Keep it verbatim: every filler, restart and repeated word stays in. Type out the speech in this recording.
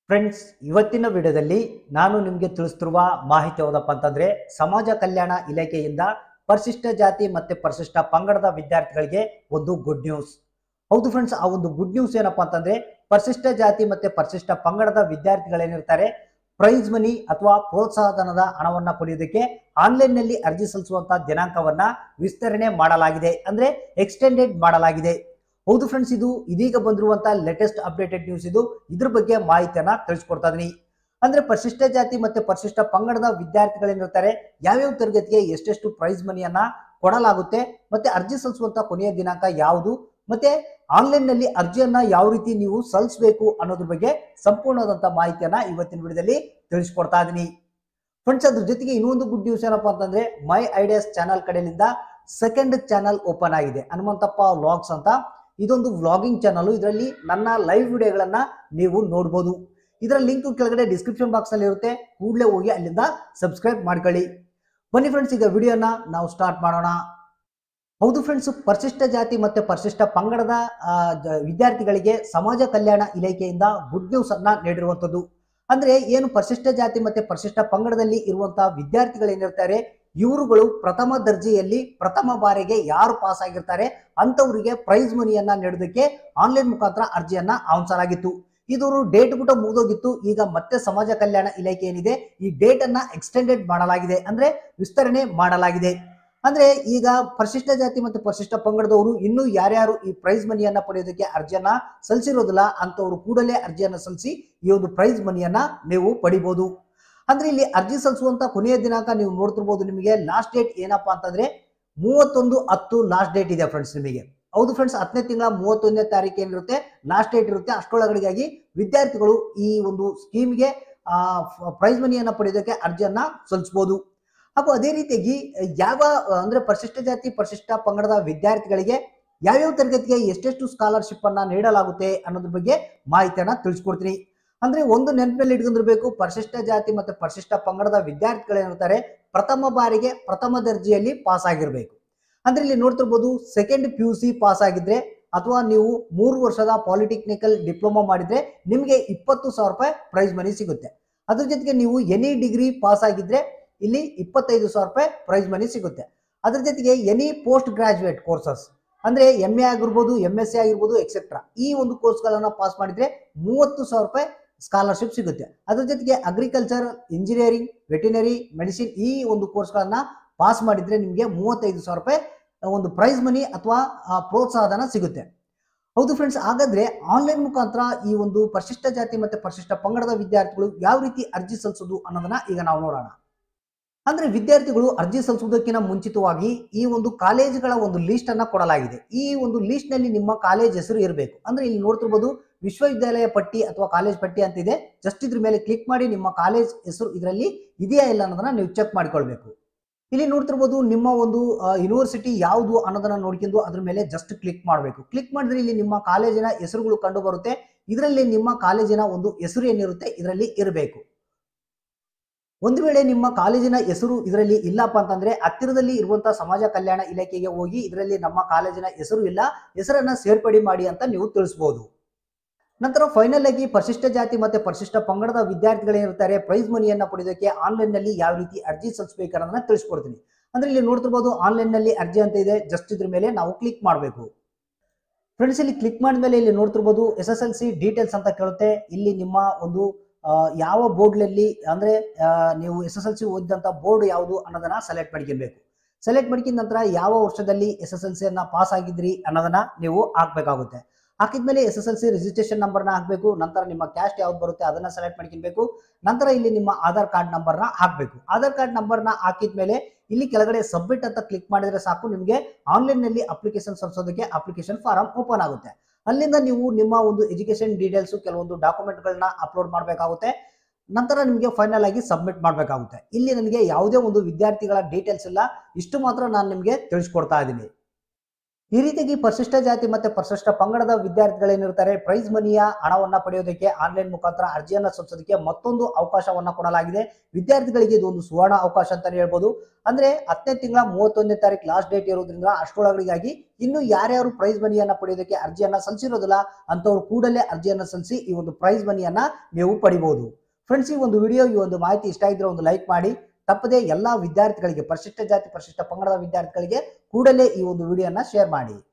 Friends, ಇವತ್ತಿನ ವಿಡಿಯೋದಲ್ಲಿ ನಾನು ನಿಮಗೆ ತಿಳಿಸ್ತಿರುವ ಮಾಹಿತಿ ಯಾವುದಪ್ಪ ಅಂತಂದ್ರೆ ಸಮಾಜ ಕಲ್ಯಾಣ ಇಲಾಖೆಯಿಂದ ಪರಿಶಿಷ್ಟ ಜಾತಿ ಮತ್ತೆ ಪರಿಶಿಷ್ಟ ಪಂಗಡದ ವಿದ್ಯಾರ್ಥಿಗಳಿಗೆ ಒಂದು ಗುಡ್ ನ್ಯೂಸ್. ಹೌದು ಫ್ರೆಂಡ್ಸ್, ಆ ಒಂದು ಗುಡ್ ನ್ಯೂಸ್ ಏನಪ್ಪಾ ಅಂತಂದ್ರೆ ಪರಿಶಿಷ್ಟ ಜಾತಿ ಮತ್ತೆ ಪರಿಶಿಷ್ಟ ಪಂಗಡದ ವಿದ್ಯಾರ್ಥಿಗಳೇನಿರ್ತಾರೆ ಪ್ರೈಸ್ ಮನಿ ಅಥವಾ ಪ್ರೋತ್ಸಾಹಧನದ ಹಣವನ್ನ ಪಡೆಯುವುದಕ್ಕೆ ಆನ್ಲೈನ್ ನಲ್ಲಿ ಅರ್ಜಿ ಸಲ್ಲಿಸುವಂತಹ ದಿನಾಂಕವನ್ನ ವಿಸ್ತರಣೆ ಮಾಡಲಾಗಿದೆ, ಅಂದ್ರೆ ಎಕ್ಸ್ಟೆಂಡೆಡ್ ಮಾಡಲಾಗಿದೆ. ಹೌದು ಫ್ರೆಂಡ್ಸ್, ಇದು ಇದೀಗ ಬಂದಿರುವಂತಹ ಲೇಟೆಸ್ಟ್ ಅಪ್ಡೇಟೆಡ್ ನ್ಯೂಸ್. ಇದು ಇದ್ರ ಬಗ್ಗೆ ಮಾಹಿತಿಯನ್ನ ತಿಳಿಸ್ಕೊಡ್ತಾ ಇದೀನಿ. ಅಂದ್ರೆ ಪರಿಶಿಷ್ಟ ಜಾತಿ ಮತ್ತೆ ಪರಿಶಿಷ್ಟ ಪಂಗಡದ ವಿದ್ಯಾರ್ಥಿಗಳೇನಿರ್ತಾರೆ ಯಾವ್ಯಾವ ತರಗತಿಗೆ ಎಷ್ಟೆಷ್ಟು ಪ್ರೈಸ್ ಮನಿಯನ್ನ ಕೊಡಲಾಗುತ್ತೆ, ಮತ್ತೆ ಅರ್ಜಿ ಸಲ್ಲಿಸುವಂತ ಕೊನೆಯ ದಿನಾಂಕ ಯಾವುದು, ಮತ್ತೆ ಆನ್ಲೈನ್ ನಲ್ಲಿ ಅರ್ಜಿಯನ್ನ ಯಾವ ರೀತಿ ನೀವು ಸಲ್ಲಿಸಬೇಕು ಅನ್ನೋದ್ರ ಬಗ್ಗೆ ಸಂಪೂರ್ಣವಾದಂತ ಮಾಹಿತಿಯನ್ನ ಇವತ್ತಿನ ವಿಡಿಯೋದಲ್ಲಿ ತಿಳಿಸ್ಕೊಡ್ತಾ ಇದೀನಿ. ಫ್ರೆಂಡ್ಸ್, ಅದ್ರ ಜೊತೆಗೆ ಇನ್ನೊಂದು ಗುಡ್ ನ್ಯೂಸ್ ಏನಪ್ಪಾ ಅಂತಂದ್ರೆ ಮೈ ಐಡಿಯಾಸ್ ಚಾನಲ್ ಕಡೆಯಿಂದ ಸೆಕೆಂಡ್ ಚಾನಲ್ ಓಪನ್ ಆಗಿದೆ, ಹನುಮಂತಪ್ಪ ವ್ಲಾಗ್ಸ್ ಅಂತ. ಇದೊಂದು ವ್ಲಾಗಿಂಗ್ ಚಾನಲ್. ಇದರಲ್ಲಿ ನನ್ನ ಲೈವ್ ವಿಡಿಯೋಗಳನ್ನ ನೀವು ನೋಡಬಹುದು. ಇದರ ಲಿಂಕ್ ಕೆಳಗಡೆ ಡಿಸ್ಕ್ರಿಪ್ಷನ್ ಬಾಕ್ಸ್ ನಲ್ಲಿ ಇರುತ್ತೆ, ಕೂಡಲೇ ಹೋಗಿ ಅಲ್ಲಿಂದ ಸಬ್ಸ್ಕ್ರೈಬ್ ಮಾಡ್ಕೊಳ್ಳಿ. ಬನ್ನಿ ಫ್ರೆಂಡ್ಸ್, ಈಗ ವಿಡಿಯೋನ ನಾವು ಸ್ಟಾರ್ಟ್ ಮಾಡೋಣ. ಹೌದು ಫ್ರೆಂಡ್ಸ್, ಪರಿಶಿಷ್ಟ ಜಾತಿ ಮತ್ತೆ ಪರಿಶಿಷ್ಟ ಪಂಗಡದ ವಿದ್ಯಾರ್ಥಿಗಳಿಗೆ ಸಮಾಜ ಕಲ್ಯಾಣ ಇಲಾಖೆಯಿಂದ ಗುಡ್ ನ್ಯೂಸ್ ಅನ್ನ ನೀಡಿರುವಂತದ್ದು. ಅಂದ್ರೆ ಏನು ಪರಿಶಿಷ್ಟ ಜಾತಿ ಮತ್ತೆ ಪರಿಶಿಷ್ಟ ಪಂಗಡದಲ್ಲಿ ಇರುವಂತಹ ವಿದ್ಯಾರ್ಥಿಗಳೇನಿರ್ತಾರೆ ಇವರುಗಳು ಪ್ರಥಮ ದರ್ಜೆಯಲ್ಲಿ ಪ್ರಥಮ ಬಾರಿಗೆ ಯಾರು ಪಾಸ್ ಆಗಿರ್ತಾರೆ ಅಂತವರಿಗೆ ಪ್ರೈಸ್ ಮನಿಯನ್ನ ನೀಡೋದಕ್ಕೆ ಆನ್ಲೈನ್ ಮುಖಾಂತರ ಅರ್ಜಿಯನ್ನ ಆಹ್ವಾನಿಸಲಾಗಿತ್ತು. ಇದು ಡೇಟ್ ಕೂಡ ಮುಗಿದೋಗಿತ್ತು. ಈಗ ಮತ್ತೆ ಸಮಾಜ ಕಲ್ಯಾಣ ಇಲಾಖೆ ಏನಿದೆ ಈ ಡೇಟ್ ಅನ್ನ ಎಕ್ಸ್ಟೆಂಡೆಡ್ ಮಾಡಲಾಗಿದೆ, ಅಂದ್ರೆ ವಿಸ್ತರಣೆ ಮಾಡಲಾಗಿದೆ. ಅಂದ್ರೆ ಈಗ ಪರಿಶಿಷ್ಟ ಜಾತಿ ಮತ್ತು ಪರಿಶಿಷ್ಟ ಪಂಗಡದವರು ಇನ್ನು ಯಾರ್ಯಾರು ಈ ಪ್ರೈಸ್ ಮನಿಯನ್ನ ಪಡೆಯೋದಕ್ಕೆ ಅರ್ಜಿಯನ್ನ ಸಲ್ಲಿಸಿರೋದಿಲ್ಲ ಅಂತವರು ಕೂಡಲೇ ಅರ್ಜಿಯನ್ನ ಸಲ್ಲಿಸಿ ಈ ಒಂದು ಪ್ರೈಸ್ ಮನಿಯನ್ನ ನೀವು ಪಡಿಬಹುದು. ಅಂದ್ರೆ ಇಲ್ಲಿ ಅರ್ಜಿ ಸಲ್ಲಿಸುವಂತ ಕೊನೆಯ ದಿನಾಂಕ ನೀವು ನೋಡ್ತಿರ್ಬೋದು. ನಿಮಗೆ ಲಾಸ್ಟ್ ಡೇಟ್ ಏನಪ್ಪಾ ಅಂತಂದ್ರೆ ಮೂವತ್ತೊಂದು ಹತ್ತು ಲಾಸ್ಟ್ ಡೇಟ್ ಇದೆ ಫ್ರೆಂಡ್ಸ್ ನಿಮಗೆ. ಹೌದು ಫ್ರೆಂಡ್ಸ್, ಹತ್ತನೇ ತಿಂಗಳ ಮೂವತ್ತೊಂದನೇ ತಾರೀಕು ಏನಿರುತ್ತೆ ಲಾಸ್ಟ್ ಡೇಟ್ ಇರುತ್ತೆ. ಅಷ್ಟರೊಳಗಡೆಗಾಗಿ ವಿದ್ಯಾರ್ಥಿಗಳು ಈ ಒಂದು ಸ್ಕೀಮ್ಗೆ ಆ ಪ್ರೈಸ್ ಮನಿಯನ್ನ ಪಡೆಯೋದಕ್ಕೆ ಅರ್ಜಿಯನ್ನ ಸಲ್ಲಿಸಬಹುದು. ಹಾಗೂ ಅದೇ ರೀತಿಯಾಗಿ ಯಾವ ಅಂದ್ರೆ ಪರಿಶಿಷ್ಟ ಜಾತಿ ಪರಿಶಿಷ್ಟ ಪಂಗಡದ ವಿದ್ಯಾರ್ಥಿಗಳಿಗೆ ಯಾವ್ಯಾವ ತರಗತಿಗೆ ಎಷ್ಟೆಷ್ಟು ಸ್ಕಾಲರ್ಶಿಪ್ ಅನ್ನ ನೀಡಲಾಗುತ್ತೆ ಅನ್ನೋದ್ರ ಬಗ್ಗೆ ಮಾಹಿತಿಯನ್ನ ತಿಳಿಸ್ಕೊಡ್ತೀನಿ. ಅಂದ್ರೆ ಒಂದು ನೆನಪಿನಲ್ಲಿ ಇಟ್ಕೊಂಡಿರ್ಬೇಕು, ಪರಿಶಿಷ್ಟ ಜಾತಿ ಮತ್ತೆ ಪರಿಶಿಷ್ಟ ಪಂಗಡದ ವಿದ್ಯಾರ್ಥಿಗಳೇನಿರ್ತಾರೆ ಪ್ರಥಮ ಬಾರಿಗೆ ಪ್ರಥಮ ದರ್ಜೆಯಲ್ಲಿ ಪಾಸ್ ಆಗಿರ್ಬೇಕು. ಅಂದ್ರೆ ಇಲ್ಲಿ ನೋಡ್ತಿರ್ಬೋದು, second P U C pass ಆಗಿದ್ರೆ ಅಥವಾ ನೀವು ಮೂರು ವರ್ಷದ ಪಾಲಿಟೆಕ್ನಿಕಲ್ ಡಿಪ್ಲೊಮಾ ಮಾಡಿದ್ರೆ ನಿಮಗೆ ಇಪ್ಪತ್ತು ಸಾವಿರ ರೂಪಾಯಿ ಪ್ರೈಸ್ ಮನಿ ಸಿಗುತ್ತೆ. ಅದ್ರ ಜೊತೆಗೆ ನೀವು ಎನಿ ಡಿಗ್ರಿ ಪಾಸ್ ಆಗಿದ್ರೆ ಇಲ್ಲಿ ಇಪ್ಪತ್ತೈದು ಸಾವಿರ ರೂಪಾಯಿ ಪ್ರೈಸ್ ಮನಿ ಸಿಗುತ್ತೆ. ಅದ್ರ ಜೊತೆಗೆ ಎನಿ ಪೋಸ್ಟ್ ಗ್ರಾಜುಯೇಟ್ ಕೋರ್ಸಸ್ ಅಂದ್ರೆ ಎಂ ಎ ಆಗಿರ್ಬೋದು, ಎಂ ಎಸ್ ಸಿ ಆಗಿರ್ಬೋದು, ಎಕ್ಸೆಟ್ರಾ ಈ ಒಂದು ಕೋರ್ಸ್ಗಳನ್ನ ಪಾಸ್ ಮಾಡಿದ್ರೆ ಮೂವತ್ತು ಸಾವಿರ ರೂಪಾಯಿ ಸ್ಕಾಲರ್ಶಿಪ್ ಸಿಗುತ್ತೆ. ಅದ್ರ ಜೊತೆಗೆ ಅಗ್ರಿಕಲ್ಚರ್, ಇಂಜಿನಿಯರಿಂಗ್, ವೆಟೆನರಿ, ಮೆಡಿಸಿನ್ ಈ ಒಂದು ಕೋರ್ಸ್ಗಳನ್ನ ಪಾಸ್ ಮಾಡಿದ್ರೆ ನಿಮಗೆ ಮೂವತ್ತೈದು ಸಾವಿರ ರೂಪಾಯಿ ಒಂದು ಪ್ರೈಸ್ ಮನಿ ಅಥವಾ ಪ್ರೋತ್ಸಾಹಧನ ಸಿಗುತ್ತೆ. ಹೌದು ಫ್ರೆಂಡ್ಸ್, ಹಾಗಾದ್ರೆ ಆನ್ಲೈನ್ ಮುಖಾಂತರ ಈ ಒಂದು ಪರಿಶಿಷ್ಟ ಜಾತಿ ಮತ್ತೆ ಪರಿಶಿಷ್ಟ ಪಂಗಡದ ವಿದ್ಯಾರ್ಥಿಗಳು ಯಾವ ರೀತಿ ಅರ್ಜಿ ಸಲ್ಲಿಸೋದು ಅನ್ನೋದನ್ನ ಈಗ ನಾವು ನೋಡೋಣ. ಅಂದ್ರೆ ವಿದ್ಯಾರ್ಥಿಗಳು ಅರ್ಜಿ ಸಲ್ಲಿಸುವುದಕ್ಕಿಂತ ಮುಂಚಿತವಾಗಿ ಈ ಒಂದು ಕಾಲೇಜುಗಳ ಒಂದು ಲಿಸ್ಟ್ ಅನ್ನ ಕೊಡಲಾಗಿದೆ. ಈ ಒಂದು ಲಿಸ್ಟ್ ನಲ್ಲಿ ನಿಮ್ಮ ಕಾಲೇಜ್ ಹೆಸರು ಇರಬೇಕು. ಅಂದ್ರೆ ಇಲ್ಲಿ ನೋಡ್ತಿರ್ಬೋದು ವಿಶ್ವವಿದ್ಯಾಲಯ ಪಟ್ಟಿ ಅಥವಾ ಕಾಲೇಜ್ ಪಟ್ಟಿ ಅಂತ ಇದೆ. ಜಸ್ಟ್ ಇದ್ರ ಮೇಲೆ ಕ್ಲಿಕ್ ಮಾಡಿ ನಿಮ್ಮ ಕಾಲೇಜ್ ಹೆಸರು ಇದರಲ್ಲಿ ಇದೆಯಾ ಇಲ್ಲ ಅನ್ನೋದನ್ನ ನೀವು ಚೆಕ್ ಮಾಡ್ಕೊಳ್ಬೇಕು. ಇಲ್ಲಿ ನೋಡ್ತಿರ್ಬೋದು ನಿಮ್ಮ ಒಂದು ಯೂನಿವರ್ಸಿಟಿ ಯಾವುದು ಅನ್ನೋದನ್ನ ನೋಡ್ಕೊಂಡು ಅದ್ರ ಮೇಲೆ ಜಸ್ಟ್ ಕ್ಲಿಕ್ ಮಾಡಬೇಕು. ಕ್ಲಿಕ್ ಮಾಡಿದ್ರೆ ಇಲ್ಲಿ ನಿಮ್ಮ ಕಾಲೇಜಿನ ಹೆಸರುಗಳು ಕಂಡು ಬರುತ್ತೆ. ಇದರಲ್ಲಿ ನಿಮ್ಮ ಕಾಲೇಜಿನ ಒಂದು ಹೆಸರು ಏನಿರುತ್ತೆ ಇದರಲ್ಲಿ ಇರಬೇಕು. ಒಂದು ವೇಳೆ ನಿಮ್ಮ ಕಾಲೇಜಿನ ಹೆಸರು ಇದರಲ್ಲಿ ಇಲ್ಲಪ್ಪ ಅಂತಂದ್ರೆ ಹತ್ತಿರದಲ್ಲಿ ಇರುವಂತಹ ಸಮಾಜ ಕಲ್ಯಾಣ ಇಲಾಖೆಗೆ ಹೋಗಿ ಇದರಲ್ಲಿ ನಮ್ಮ ಕಾಲೇಜಿನ ಹೆಸರು ಇಲ್ಲ, ಹೆಸರನ್ನ ಸೇರ್ಪಡೆ ಮಾಡಿ ಅಂತ ನೀವು ತಿಳಿಸಬಹುದು. ನಂತರ ಫೈನಲ್ ಆಗಿ ಪರಿಶಿಷ್ಟ ಜಾತಿ ಮತ್ತೆ ಪರಿಶಿಷ್ಟ ಪಂಗಡದ ವಿದ್ಯಾರ್ಥಿಗಳೇನಿರ್ತಾರೆ ಪ್ರೈಸ್ ಮನಿಯನ್ನ ಪಡೆಯೋದಕ್ಕೆ ಆನ್ಲೈನ್ ನಲ್ಲಿ ಯಾವ ರೀತಿ ಅರ್ಜಿ ಸಲ್ಲಿಸಬೇಕು ಅನ್ನೋದನ್ನ ತಿಳಿಸ್ಕೊಡ್ತೀನಿ. ಅಂದ್ರೆ ಇಲ್ಲಿ ನೋಡ್ತಿರ್ಬೋದು ಆನ್ಲೈನ್ ನಲ್ಲಿ ಅರ್ಜಿ ಅಂತ ಇದೆ. ಜಸ್ಟ್ ಇದ್ರ ಮೇಲೆ ನಾವು ಕ್ಲಿಕ್ ಮಾಡಬೇಕು. ಫ್ರೆಂಡ್ಸ್, ಇಲ್ಲಿ ಕ್ಲಿಕ್ ಮಾಡಿದ್ಮೇಲೆ ಇಲ್ಲಿ ನೋಡ್ತಿರ್ಬೋದು S S L C details ಅಂತ ಕೇಳುತ್ತೆ. ಇಲ್ಲಿ ನಿಮ್ಮ ಒಂದು ಯಾವ ಬೋರ್ಡ್ನಲ್ಲಿ ಅಂದ್ರೆ ನೀವು ಎಸ್ ಎಸ್ ಎಲ್ ಸಿ ಓದಿದಂತ ಬೋರ್ಡ್ ಯಾವುದು ಅನ್ನೋದನ್ನ ಸೆಲೆಕ್ಟ್ ಮಾಡ್ಕೊಬೇಕು. ಸೆಲೆಕ್ಟ್ ಮಾಡ್ಕೊಂಡ ನಂತರ ಯಾವ ವರ್ಷದಲ್ಲಿ ಎಸ್ ಎಸ್ ಎಲ್ ಸಿ ಅನ್ನ ಪಾಸ್ ಆಗಿದ್ರಿ ಅನ್ನೋದನ್ನ ನೀವು ಹಾಕ್ಬೇಕಾಗುತ್ತೆ. ಹಾಕಿದ್ಮೇಲೆ S S L C registration ನಂಬರ್ನ ಹಾಕಬೇಕು. ನಂತರ ನಿಮ್ಮ ಕ್ಯಾಸ್ಟ್ ಯಾವ್ದು ಬರುತ್ತೆ ಅದನ್ನ ಸೆಲೆಕ್ಟ್ ಮಾಡ್ಕೊಬೇಕು. ನಂತರ ಇಲ್ಲಿ ನಿಮ್ಮ ಆಧಾರ್ ಕಾರ್ಡ್ ನಂಬರ್ನ ಹಾಕಬೇಕು. ಆಧಾರ್ ಕಾರ್ಡ್ ನಂಬರ್ನ ಹಾಕಿದ್ಮೇಲೆ ಇಲ್ಲಿ ಕೆಳಗಡೆ ಸಬ್ಮಿಟ್ ಅಂತ ಕ್ಲಿಕ್ ಮಾಡಿದ್ರೆ ಸಾಕು, ನಿಮಗೆ ಆನ್ಲೈನ್ ನಲ್ಲಿ ಅಪ್ಲಿಕೇಶನ್ ಸಲ್ಲಿಸೋದಕ್ಕೆ ಅಪ್ಲಿಕೇಶನ್ ಫಾರಂ ಓಪನ್ ಆಗುತ್ತೆ. ಅಲ್ಲಿಂದ ನೀವು ನಿಮ್ಮ ಒಂದು ಎಜುಕೇಶನ್ ಡೀಟೇಲ್ಸ್ ಕೆಲವೊಂದು ಡಾಕ್ಯುಮೆಂಟ್ ಗಳನ್ನ ಅಪ್ಲೋಡ್ ಮಾಡಬೇಕಾಗುತ್ತೆ. ನಂತರ ನಿಮಗೆ ಫೈನಲ್ ಆಗಿ ಸಬ್ಮಿಟ್ ಮಾಡಬೇಕಾಗುತ್ತೆ. ಇಲ್ಲಿ ನನಗೆ ಯಾವುದೇ ಒಂದು ವಿದ್ಯಾರ್ಥಿಗಳ ಡೀಟೇಲ್ಸ್ ಇಲ್ಲ, ಇಷ್ಟು ಮಾತ್ರ ನಾನು ನಿಮಗೆ ತಿಳಿಸ್ಕೊಡ್ತಾ ಇದ್ದೀನಿ. ಈ ರೀತಿಯಾಗಿ ಪರಿಶಿಷ್ಟ ಜಾತಿ ಮತ್ತೆ ಪರಿಶಿಷ್ಟ ಪಂಗಡದ ವಿದ್ಯಾರ್ಥಿಗಳೇನಿರ್ತಾರೆ ಪ್ರೈಸ್ ಮನಿಯ ಹಣವನ್ನ ಪಡೆಯೋದಕ್ಕೆ ಆನ್ಲೈನ್ ಮುಖಾಂತರ ಅರ್ಜಿಯನ್ನ ಸಲ್ಲಿಸೋದಕ್ಕೆ ಮತ್ತೊಂದು ಅವಕಾಶವನ್ನ ಕೊಡಲಾಗಿದೆ. ವಿದ್ಯಾರ್ಥಿಗಳಿಗೆ ಇದು ಒಂದು ಸುವರ್ಣ ಅವಕಾಶ ಅಂತಾನೆ ಹೇಳ್ಬೋದು. ಅಂದ್ರೆ ಹತ್ತನೇ ತಿಂಗಳ ಮೂವತ್ತೊಂದನೇ ತಾರೀಕು ಲಾಸ್ಟ್ ಡೇಟ್ ಇರೋದ್ರಿಂದ ಅಷ್ಟರೊಳಗಾಗಿ ಇನ್ನು ಯಾರ್ಯಾರು ಪ್ರೈಸ್ ಮನಿಯನ್ನ ಪಡೆಯೋದಕ್ಕೆ ಅರ್ಜಿಯನ್ನ ಸಲ್ಲಿಸಿರೋದಿಲ್ಲ ಅಂತವ್ರು ಕೂಡಲೇ ಅರ್ಜಿಯನ್ನ ಸಲ್ಲಿಸಿ ಈ ಒಂದು ಪ್ರೈಸ್ ಮನಿಯನ್ನ ನೀವು ಪಡಿಬಹುದು. ಫ್ರೆಂಡ್ಸ್, ಈ ಒಂದು ವಿಡಿಯೋ ಈ ಒಂದು ಮಾಹಿತಿ ಇಷ್ಟ ಆಗಿದ್ರೆ ಒಂದು ಲೈಕ್ ಮಾಡಿ. ತಪ್ಪದೆ ಎಲ್ಲಾ ವಿದ್ಯಾರ್ಥಿಗಳಿಗೆ ಪರಿಶಿಷ್ಟ ಜಾತಿ ಪರಿಶಿಷ್ಟ ಪಂಗಡದ ವಿದ್ಯಾರ್ಥಿಗಳಿಗೆ ಕೂಡಲೇ ಈ ಒಂದು ವಿಡಿಯೋನ ಶೇರ್ ಮಾಡಿ.